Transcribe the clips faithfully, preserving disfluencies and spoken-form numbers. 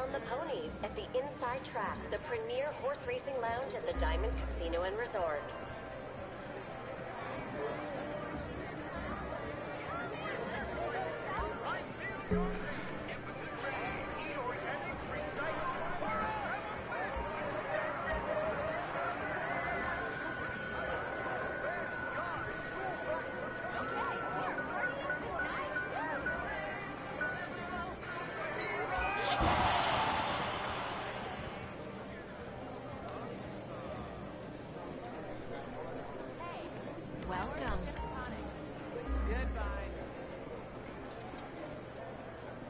on the ponies at the Inside Track, the premier horse racing lounge at the Diamond Casino and Resort. Welcome. Goodbye.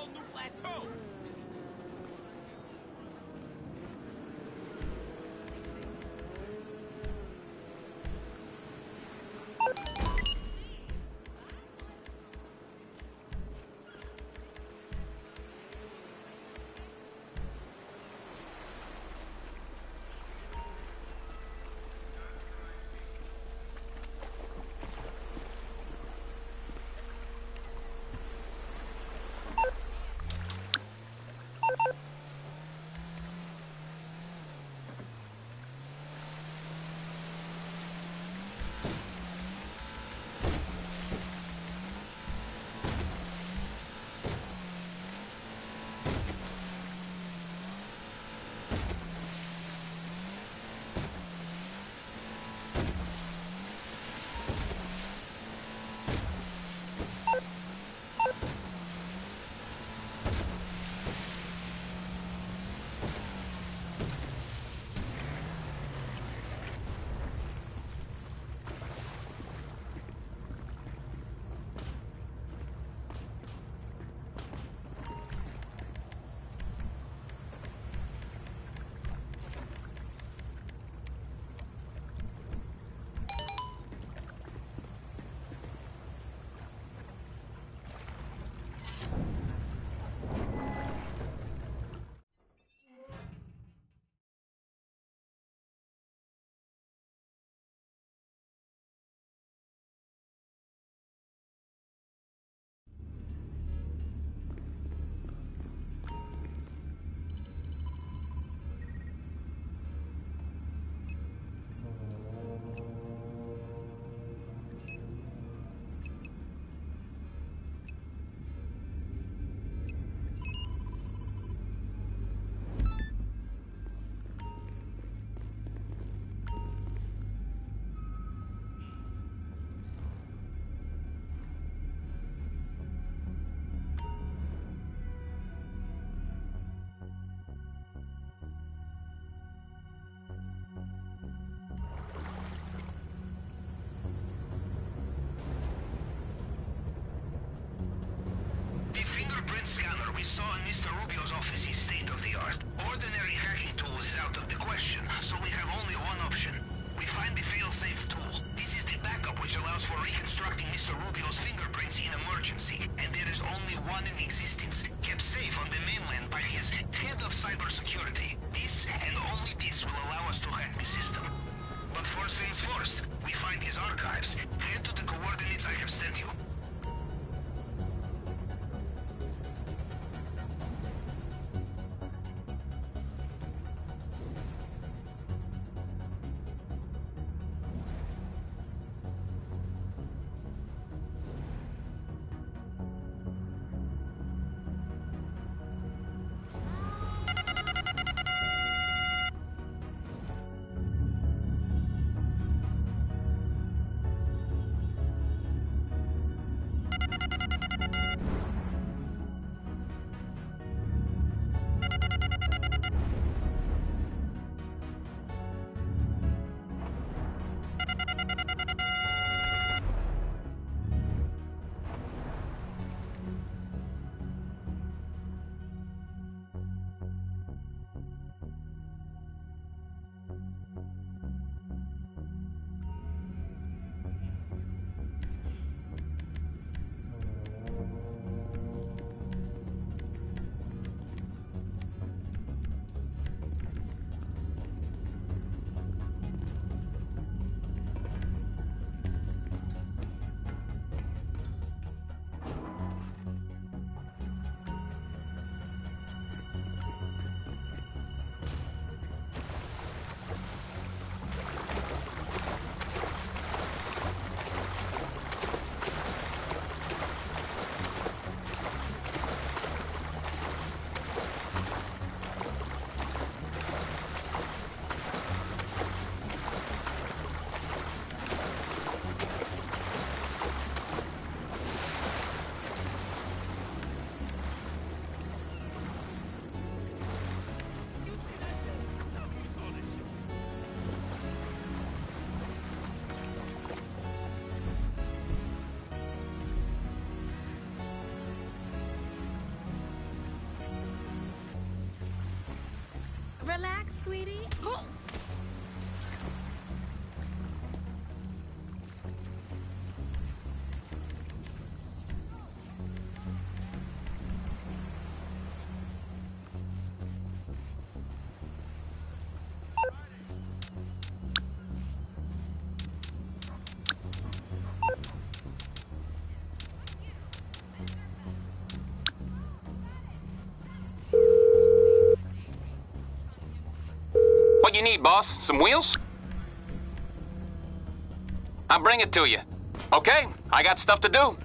whole new plateau! Scanner we saw in Mister Rubio's office is state-of-the-art. Ordinary hacking tools is out of the question, so we have only one option. We find the fail-safe tool. This is the backup which allows for reconstructing Mister Rubio's fingerprints in emergency, and there is only one in existence, kept safe on the mainland by his head of cybersecurity. This, and only this, will allow us to hack the system. But first things first, we find his archives. Head to the coordinates I have sent you. sweetie. Oh. What you need, boss? Some wheels? I'll bring it to you. Okay, I got stuff to do.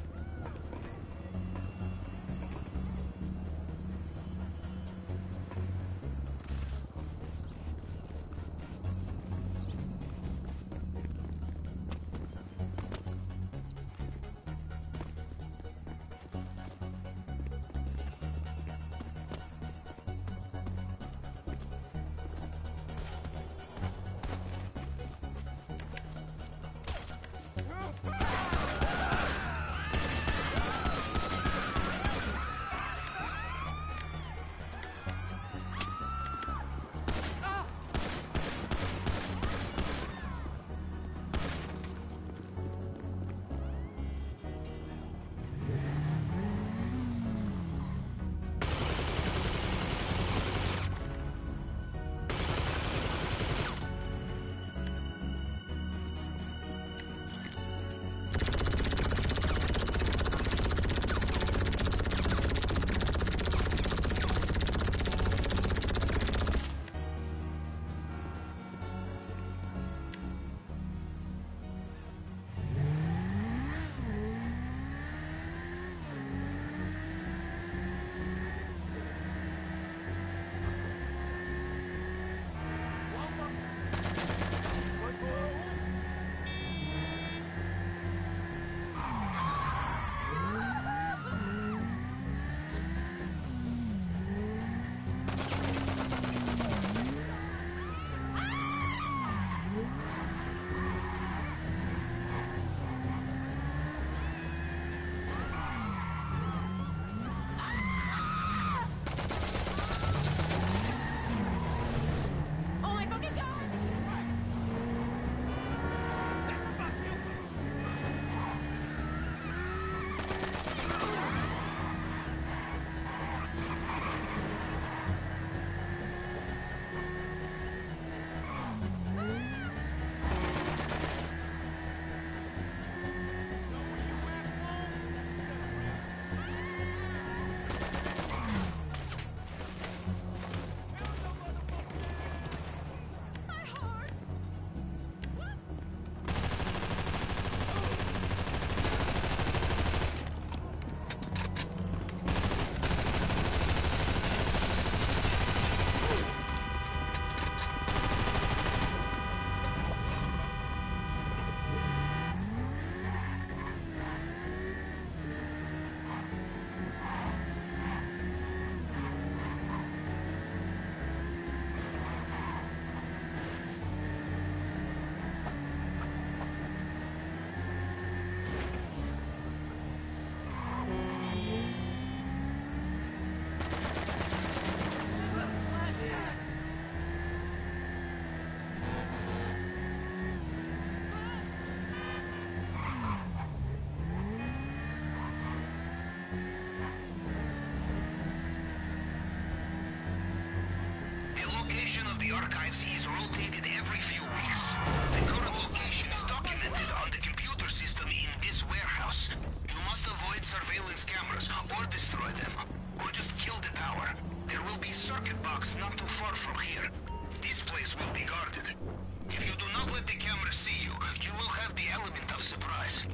archives is rotated every few weeks. The current location is documented on the computer system in this warehouse. You must avoid surveillance cameras or destroy them, or just kill the tower. There will be circuit box not too far from here. This place will be guarded. If you do not let the camera see you, you will have the element of surprise.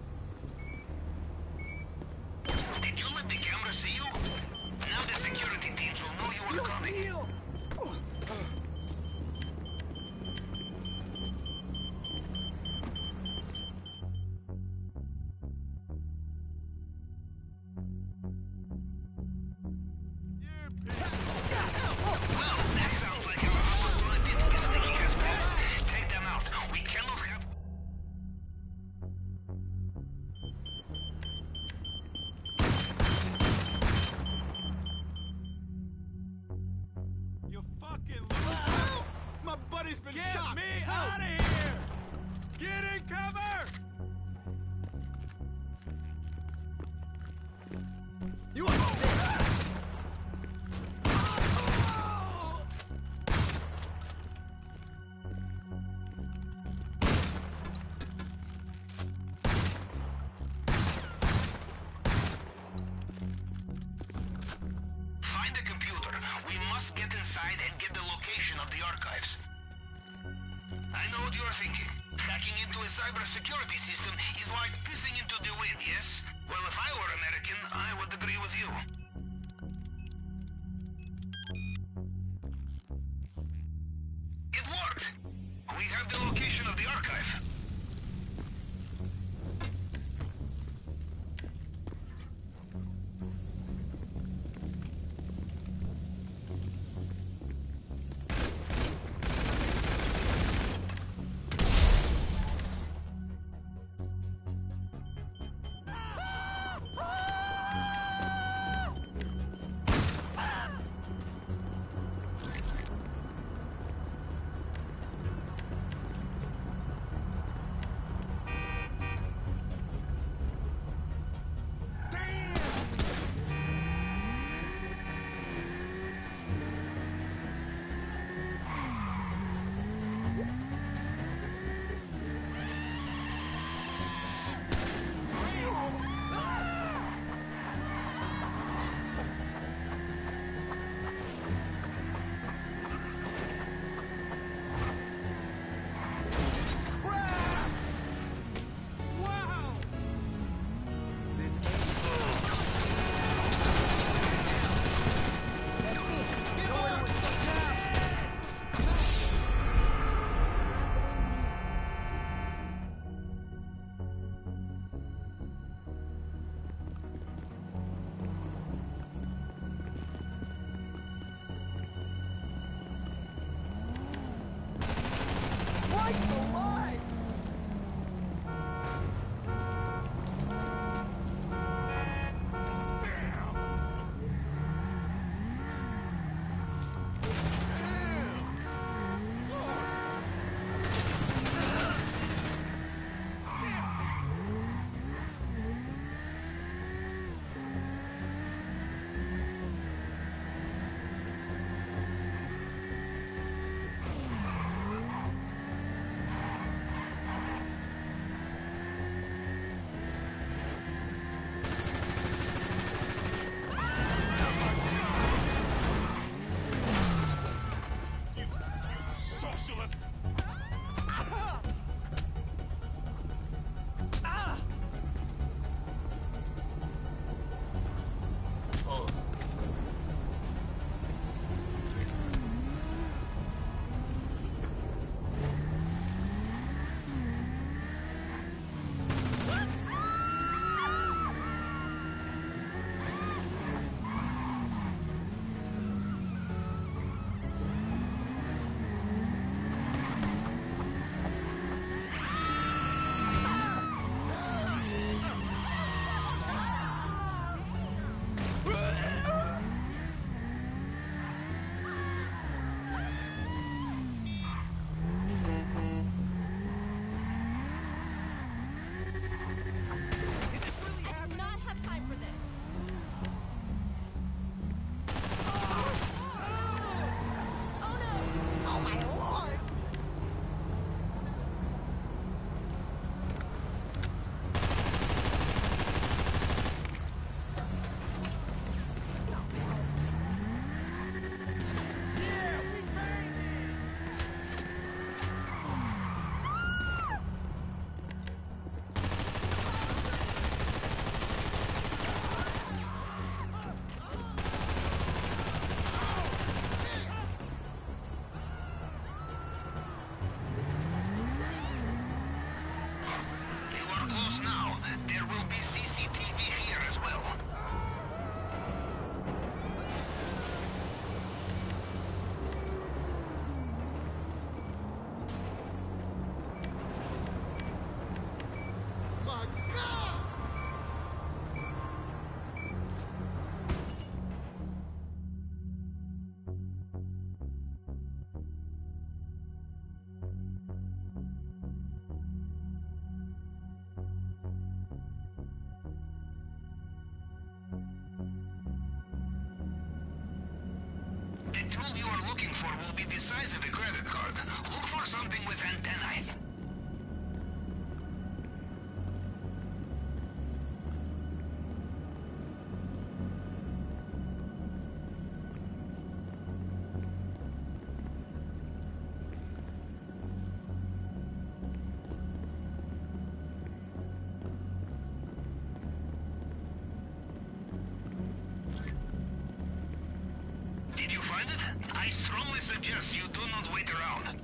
Did you let the camera see you? Now the security teams will know you are coming. must get inside and get the location of the archives. I know what you're thinking. Hacking into a cybersecurity system is like pissing into the wind, yes? Well, if I were American, I would agree with you. It worked! We have the location of the archive. tool you are looking for will be the size of a credit card. Look for something with antennae. I strongly suggest you do not wait around.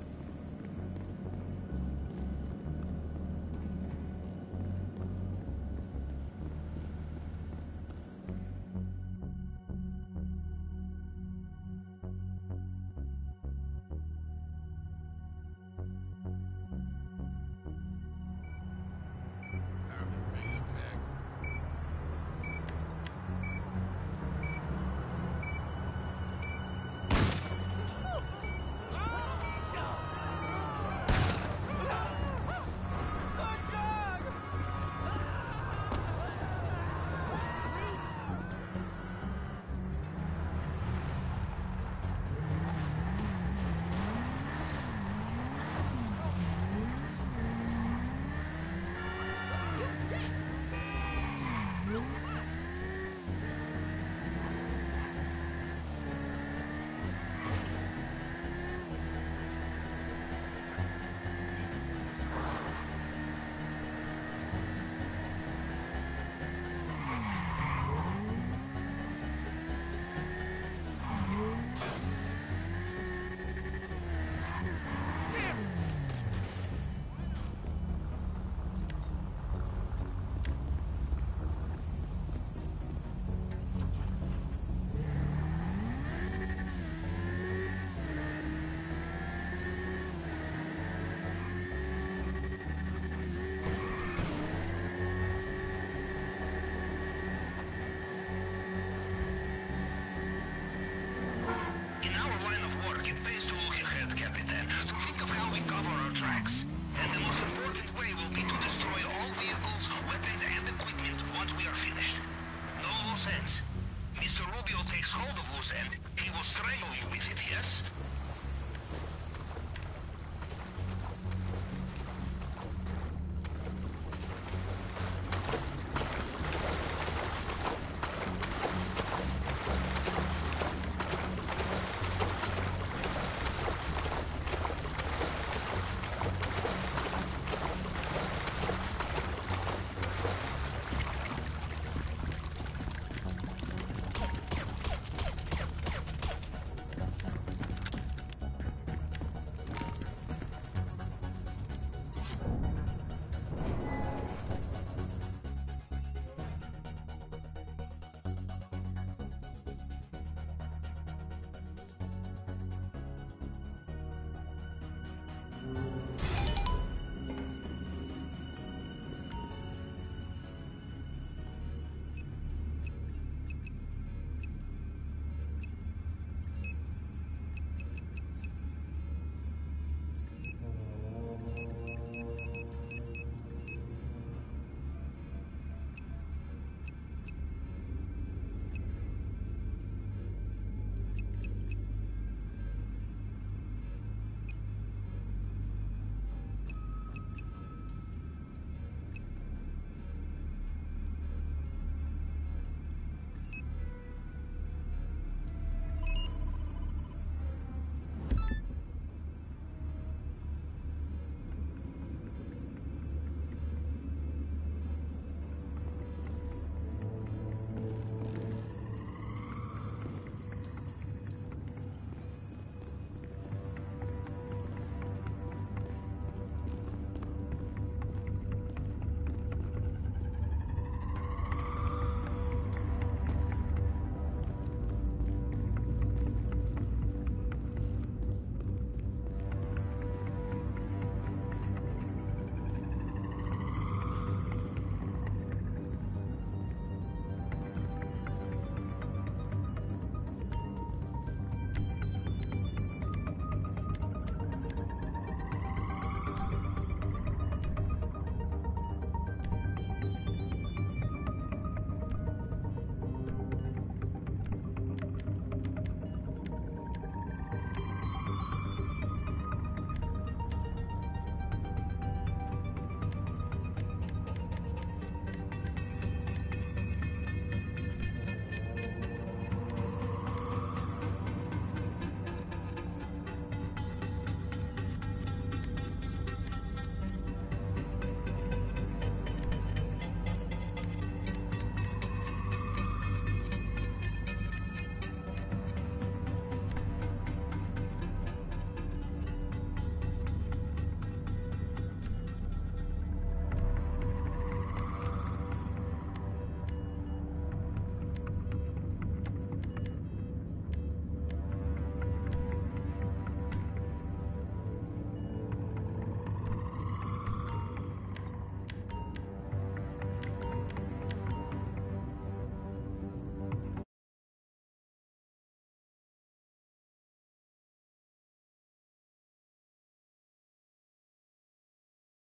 Time to pay your taxes. It pays to look ahead, Capitan, to think of how we cover our tracks. And the most important way will be to destroy all vehicles, weapons, and equipment once we are finished. No loose ends. Mister Rubio takes hold of loose end, he will strangle you with it, yes?